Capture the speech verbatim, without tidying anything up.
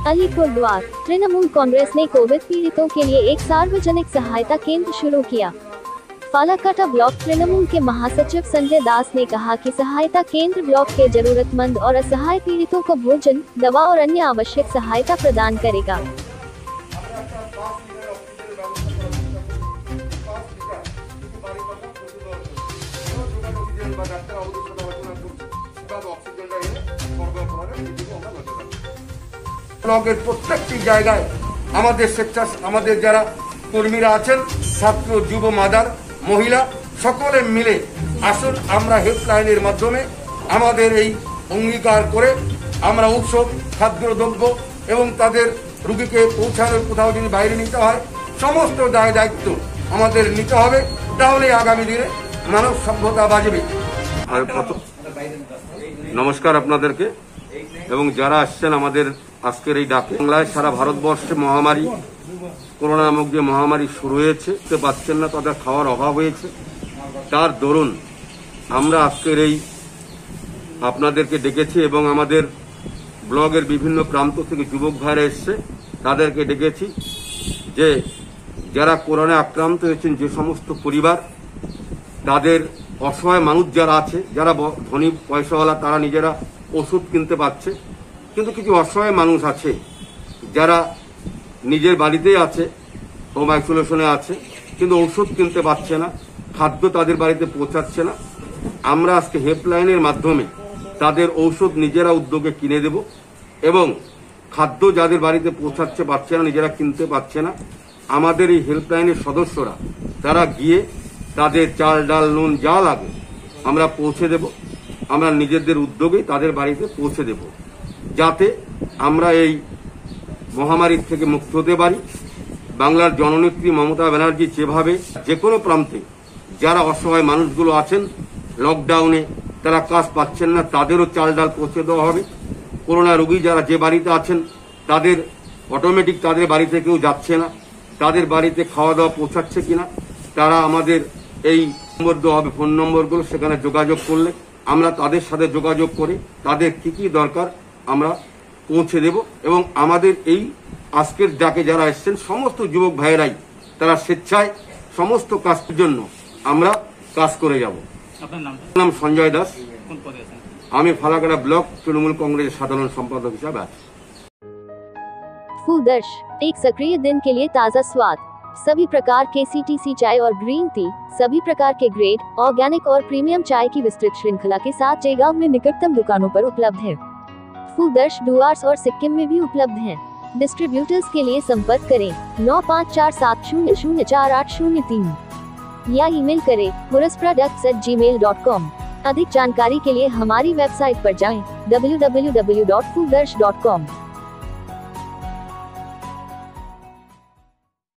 अलीपुरद्वार तृणमूल कांग्रेस ने कोविड पीड़ितों के लिए एक सार्वजनिक सहायता केंद्र शुरू किया। फालाकाटा ब्लॉक तृणमूल के महासचिव संजय दास ने कहा कि सहायता केंद्र ब्लॉक के जरूरतमंद और असहाय पीड़ितों को भोजन, दवा और अन्य आवश्यक सहायता प्रदान करेगा। ব্লকের প্রত্যেকটি জায়গায় আমাদের স্বেচ্ছা আমাদের যারা কর্মীরা আছেন, ছাত্র, যুব, মাদার, মহিলা সকলে মিলে আসুন আমরা হেল্পলাইনের মাধ্যমে আমাদের এই অঙ্গীকার করে আমরা উৎসব, খাদ্যদ্রব্য এবং তাদের রোগীকে পৌঁছানোর কোথাও যদি বাইরে নিতে হয় সমস্ত দায় দায়িত্ব আমাদের নিতে হবে, তাহলে আগামী দিনে মানব সভ্যতা বাঁচবে। নমস্কার আপনাদেরকে এবং যারা আসছেন আমাদের আজকের এই ডাকে। বাংলায় সারা ভারতবর্ষে মহামারী, করোনা নামক যে মহামারী শুরু হয়েছে, বুঝতে পারছেন না, তাদের খাওয়ার অভাব হয়েছে। তার দরুন আমরা আজকের এই আপনাদেরকে ডেকেছি এবং আমাদের ব্লগের বিভিন্ন প্রান্ত থেকে যুবক ভাইরা এসছে, তাদেরকে ডেকেছি যে যারা করোনায় আক্রান্ত হয়েছেন, যে সমস্ত পরিবার, তাদের অসহায় মানুষ যারা আছে, যারা ধনী পয়সাওয়ালা তারা নিজেরা ওষুধ কিনতে পারছে, কিন্তু কিছু অসহায় মানুষ আছে যারা নিজের বাড়িতেই আছে, হোম আইসোলেশনে আছে, কিন্তু ওষুধ কিনতে পারছে না, খাদ্য তাদের বাড়িতে পৌঁছাচ্ছে না। আমরা আজকে হেল্পলাইনের মাধ্যমে তাদের ঔষধ নিজেরা উদ্যোগে কিনে দেব এবং খাদ্য যাদের বাড়িতে পৌঁছাচ্ছে পারছে না, নিজেরা কিনতে পারছে না, আমাদের এই হেল্পলাইনের সদস্যরা তারা গিয়ে তাদের চাল, ডাল, নুন যা লাগে আমরা পৌঁছে দেব। আমরা নিজেদের উদ্যোগে তাদের বাড়িতে পৌঁছে দেব, যাতে আমরা এই মহামারীর থেকে মুক্ত হতে পারি। বাংলার জননেত্রী মমতা ব্যানার্জি যেভাবে যে কোনো প্রান্তে যারা অসহায় মানুষগুলো আছেন, লকডাউনে তারা কাজ পাচ্ছেন না, তাদেরও চাল ডাল পৌঁছে দেওয়া হবে। করোনা রোগী যারা যে বাড়িতে আছেন তাদের অটোমেটিক তাদের বাড়িতে কেউ যাচ্ছে না, তাদের বাড়িতে খাওয়া দাওয়া পৌঁছাচ্ছে কিনা তারা আমাদের এই নম্বর দেওয়া হবে, ফোন নম্বরগুলো, সেখানে যোগাযোগ করলে আমরা তাদের সাথে যোগাযোগ করে তাদের কি কি দরকার আমরা পৌঁছে দেব। এবং আমাদের এই আজকের ডাকে যারা এসছেন সমস্ত যুবক ভাইয়েরাই তারা স্বেচ্ছায় সমস্ত কাজের জন্য আমরা কাজ করে যাব। আপনার নাম সঞ্জয় দাস, আমি ফালাকাটা ব্লক तृणमूल कांग्रेस साधारण संपादक हिसाब आছি। फूदर्श एक सक्रिय दिन के लिए ताज़ा स्वाद, सभी प्रकार के सीटीसी चाय और ग्रीन टी, सभी प्रकार के ग्रेड, ऑर्गेनिक और प्रीमियम चाय की विस्तृत श्रृंखला के साथ जयगांव में निकटतम दुकानों पर उपलब्ध है। फूदर्श डुआर्स और सिक्किम में भी उपलब्ध है। डिस्ट्रीब्यूटर्स के लिए संपर्क करें नौ पाँच चार सात शून्य शून्य चार आठ शून्य तीन या ईमेल करें Foodarsh products at Gmail dot com. अधिक जानकारी के लिए हमारी वेबसाइट पर जाएं W W W dot Foodarsh dot com.